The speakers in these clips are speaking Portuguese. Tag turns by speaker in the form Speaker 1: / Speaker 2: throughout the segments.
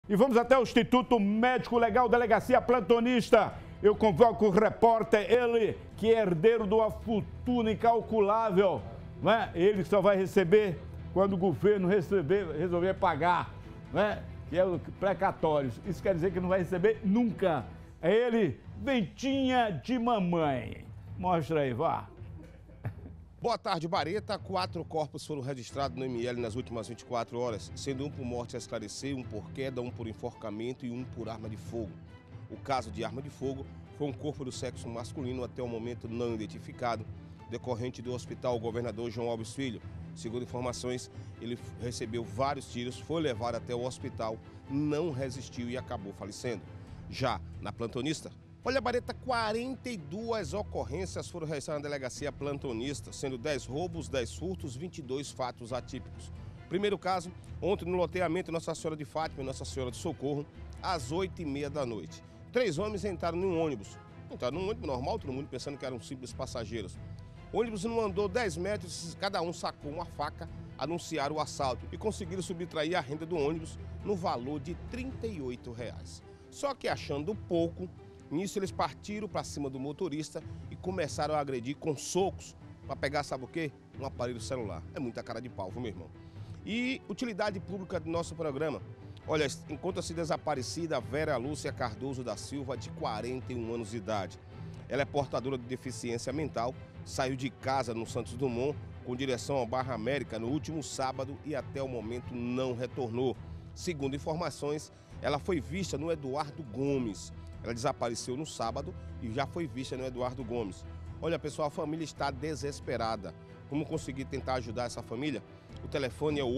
Speaker 1: E vamos até o Instituto Médico Legal, Delegacia Plantonista. Eu convoco o repórter, ele que é herdeiro de uma fortuna incalculável, né? Ele só vai receber quando o governo resolver pagar, né? Que é o precatórios. Isso quer dizer que não vai receber nunca. É ele, Ventinha de Mamãe. Mostra aí, vá.
Speaker 2: Boa tarde, Bareta. 4 corpos foram registrados no ML nas últimas 24 horas, sendo um por morte a esclarecer, um por queda, um por enforcamento e um por arma de fogo. O caso de arma de fogo foi um corpo do sexo masculino até o momento não identificado, decorrente do Hospital Governador João Alves Filho. Segundo informações, ele recebeu vários tiros, foi levado até o hospital, não resistiu e acabou falecendo. Já na Plantonista, olha, Bareta, 42 ocorrências foram registradas na delegacia Plantonista, sendo 10 roubos, 10 furtos, 22 fatos atípicos. Primeiro caso, ontem no loteamento Nossa Senhora de Fátima e Nossa Senhora de Socorro, às 8h30 da noite. 3 homens entraram num ônibus. Entraram num ônibus normal, todo mundo pensando que eram simples passageiros. O ônibus não andou 10 metros, cada um sacou uma faca, anunciaram o assalto e conseguiram subtrair a renda do ônibus no valor de R$ 38,00. Só que achando pouco, nisso eles partiram para cima do motorista e começaram a agredir com socos para pegar, sabe o quê? Um aparelho celular. É muita cara de pau, viu, meu irmão? E utilidade pública do nosso programa. Olha, encontra-se desaparecida a Vera Lúcia Cardoso da Silva, de 41 anos de idade. Ela é portadora de deficiência mental, saiu de casa no Santos Dumont com direção ao Barra América no último sábado e até o momento não retornou. Segundo informações, ela foi vista no Eduardo Gomes. Ela desapareceu no sábado e já foi vista no Eduardo Gomes. Olha, pessoal, a família está desesperada. Como conseguir tentar ajudar essa família? O telefone é o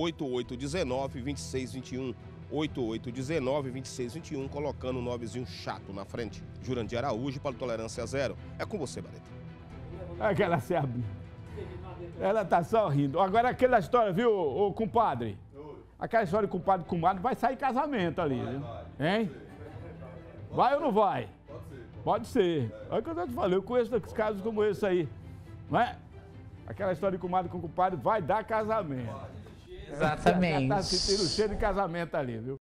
Speaker 2: 8819-2621. 8819-2621, colocando um 9zinho chato na frente. Jurandir Araújo, para o Tolerância Zero. É com você, Bareta.
Speaker 1: Aquela se abriu. Ela tá só rindo. Agora aquela história, viu, ô compadre? Aquela história de compadre com comadre, vai sair casamento ali, viu? Hein? Vai ou não vai? Pode ser. Olha o que eu te falei, eu conheço casos como esse aí. Não é? Aquela história de comadre com compadre vai dar casamento.
Speaker 3: Exatamente.
Speaker 1: Já tá sentindo o cheiro de casamento ali, viu?